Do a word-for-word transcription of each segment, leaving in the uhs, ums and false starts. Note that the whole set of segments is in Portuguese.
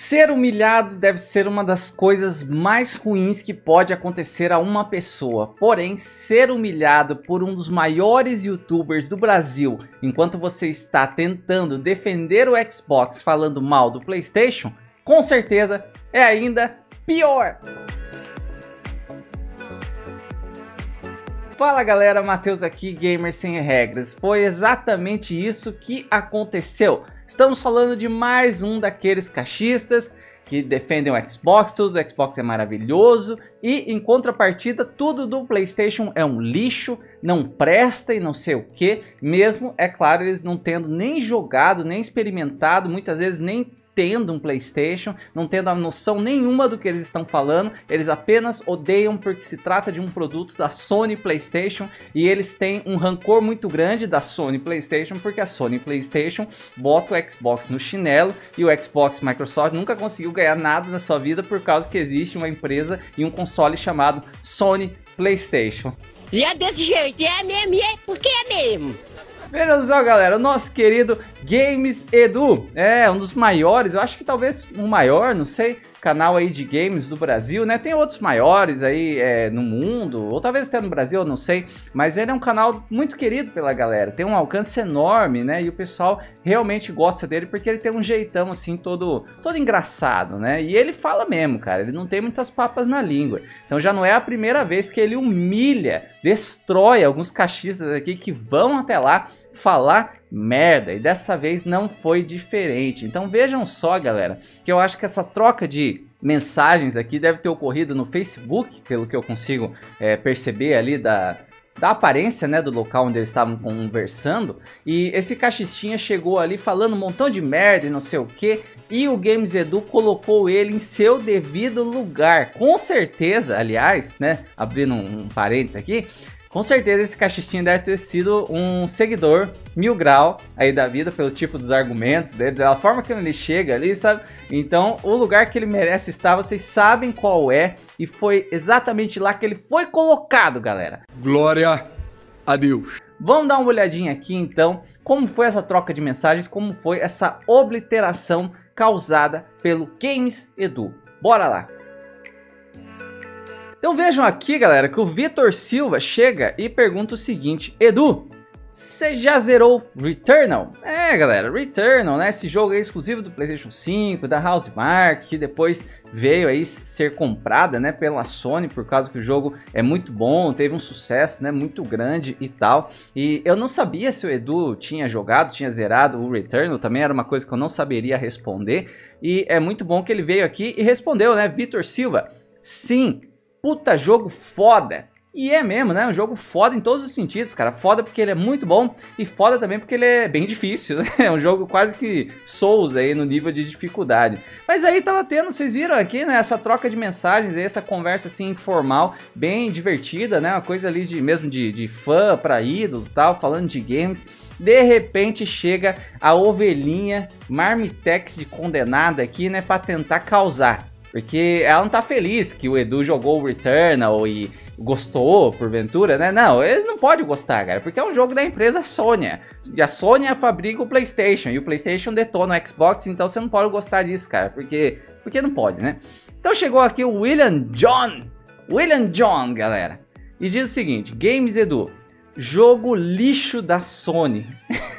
Ser humilhado deve ser uma das coisas mais ruins que pode acontecer a uma pessoa. Porém, ser humilhado por um dos maiores youtubers do Brasil, enquanto você está tentando defender o Xbox falando mal do PlayStation, com certeza é ainda pior. Fala galera, Matheus aqui, Gamer Sem Regras. Foi exatamente isso que aconteceu. Estamos falando de mais um daqueles cachistas que defendem o Xbox, tudo do Xbox é maravilhoso e em contrapartida tudo do PlayStation é um lixo, não presta e não sei o que, mesmo, é claro, eles não tendo nem jogado, nem experimentado, muitas vezes nem tendo um PlayStation, não tendo a noção nenhuma do que eles estão falando, eles apenas odeiam porque se trata de um produto da Sony PlayStation e eles têm um rancor muito grande da Sony PlayStation porque a Sony PlayStation bota o Xbox no chinelo e o Xbox Microsoft nunca conseguiu ganhar nada na sua vida por causa que existe uma empresa e um console chamado Sony PlayStation. E é desse jeito, é mesmo, é porque é mesmo. Vejam só galera, o nosso querido Games Edu, é um dos maiores, eu acho que talvez o maior, não sei, canal aí de games do Brasil, né? Tem outros maiores aí é, no mundo, ou talvez até no Brasil, eu não sei, mas ele é um canal muito querido pela galera, tem um alcance enorme, né? E o pessoal realmente gosta dele porque ele tem um jeitão assim todo, todo engraçado, né? E ele fala mesmo, cara, ele não tem muitas papas na língua, então já não é a primeira vez que ele humilha, destrói alguns cachistas aqui que vão até lá falar merda, e dessa vez não foi diferente. Então vejam só galera, que eu acho que essa troca de mensagens aqui deve ter ocorrido no Facebook, pelo que eu consigo é, perceber ali da, da aparência, né, do local onde eles estavam conversando, e esse cachistinha chegou ali falando um montão de merda e não sei o que, e o Games Edu colocou ele em seu devido lugar, com certeza, aliás, né, abrindo um, um parênteses aqui, com certeza esse cachistinha deve ter sido um seguidor mil grau aí da vida, pelo tipo dos argumentos dele, da forma que ele chega ali, sabe? Então o lugar que ele merece estar, vocês sabem qual é, e foi exatamente lá que ele foi colocado, galera. Glória a Deus. Vamos dar uma olhadinha aqui então, como foi essa troca de mensagens, como foi essa obliteração causada pelo Games Edu. Bora lá. Então vejam aqui galera que o Vitor Silva chega e pergunta o seguinte: Edu, você já zerou Returnal? É galera, Returnal, né? Esse jogo é exclusivo do PlayStation cinco, da Housemarque, que depois veio aí ser comprada, né, pela Sony, por causa que o jogo é muito bom, teve um sucesso, né, muito grande e tal. E eu não sabia se o Edu tinha jogado, tinha zerado o Returnal, também era uma coisa que eu não saberia responder. E é muito bom que ele veio aqui e respondeu, né, Vitor Silva, sim. Puta jogo foda. E é mesmo, né? Um jogo foda em todos os sentidos, cara. Foda porque ele é muito bom e foda também porque ele é bem difícil, né? É um jogo quase que Souls aí no nível de dificuldade. Mas aí tava tendo, vocês viram aqui, né? Essa troca de mensagens aí, essa conversa assim informal, bem divertida, né? Uma coisa ali de mesmo de, de fã pra ídolo e tal, falando de games. De repente chega a ovelhinha Marmitex de condenada aqui, né? Pra tentar causar. Porque ela não tá feliz que o Edu jogou o Returnal e gostou, porventura, né? Não, ele não pode gostar, cara, porque é um jogo da empresa Sony. E a Sony fabrica o PlayStation, e o PlayStation detona o Xbox, então você não pode gostar disso, cara, porque, porque não pode, né? Então chegou aqui o William John, William John, galera, e diz o seguinte: Games Edu, jogo lixo da Sony.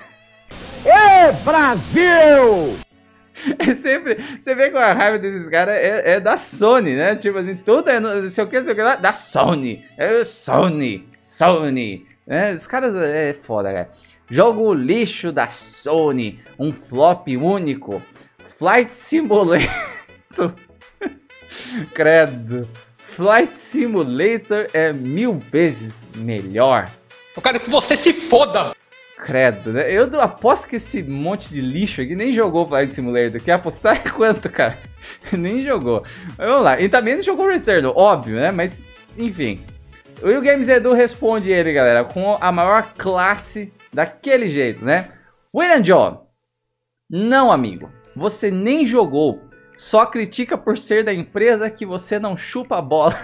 Ê, Brasil! É sempre, você vê com a raiva desses caras é, é da Sony, né? Tipo assim, tudo é, não sei o que, não sei o que lá, da Sony. É Sony, Sony. É, os caras é foda, cara. Jogo lixo da Sony, um flop único. Flight Simulator. Credo. Flight Simulator é mil vezes melhor. Eu quero que você se foda. Credo, né? Eu aposto que esse monte de lixo aqui nem jogou Flight Simulator. Quer apostar quanto, cara? Nem jogou. Vamos lá. E também não jogou Returnal, óbvio, né? Mas, enfim. O Will Games Edu responde ele, galera, com a maior classe daquele jeito, né? William John, não, amigo. Você nem jogou. Só critica por ser da empresa que você não chupa a bola.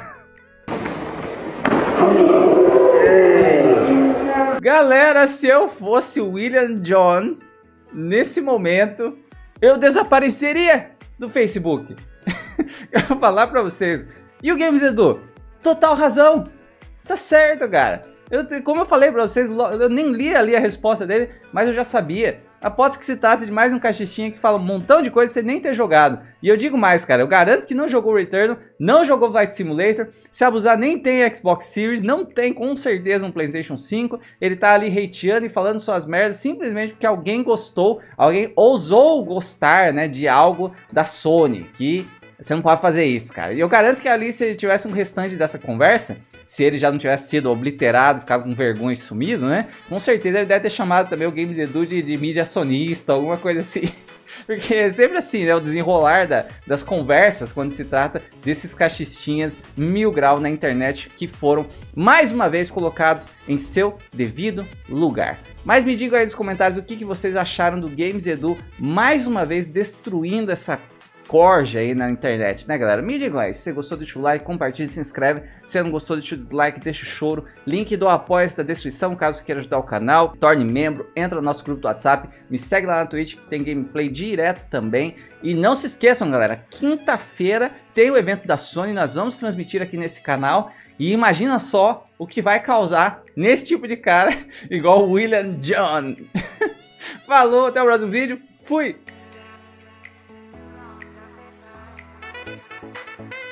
Galera, se eu fosse o William John, nesse momento, eu desapareceria do Facebook. Eu vou falar pra vocês. E o Games Edu? Total razão. Tá certo, cara. Eu, como eu falei pra vocês, eu nem li ali a resposta dele, mas eu já sabia. Aposto que se trata de mais um cachistinha que fala um montão de coisa sem nem ter jogado. E eu digo mais, cara, eu garanto que não jogou Returnal, não jogou Flight Simulator, se abusar nem tem Xbox Series, não tem com certeza um PlayStation cinco, ele tá ali hateando e falando suas merdas simplesmente porque alguém gostou, alguém ousou gostar, né, de algo da Sony, que você não pode fazer isso, cara. E eu garanto que ali, se tivesse um restante dessa conversa, se ele já não tivesse sido obliterado, ficava com vergonha e sumido, né? Com certeza ele deve ter chamado também o Games Edu de, de mídia sonista, alguma coisa assim. Porque é sempre assim, né? O desenrolar da, das conversas quando se trata desses cachistinhas mil grau na internet que foram, mais uma vez, colocados em seu devido lugar. Mas me digam aí nos comentários o que, que vocês acharam do Games Edu, mais uma vez destruindo essa corja aí na internet, né, galera? Me digam aí, se você gostou, deixa o like, compartilha, se inscreve. Se você não gostou, deixa o dislike, deixa o choro. Link do apoio na descrição, caso você queira ajudar o canal. Torne membro, entra no nosso grupo do WhatsApp, me segue lá na Twitch, que tem gameplay direto também. E não se esqueçam, galera, quinta-feira tem o evento da Sony, nós vamos transmitir aqui nesse canal. E imagina só o que vai causar nesse tipo de cara, igual o William John. Falou, até o próximo vídeo, fui!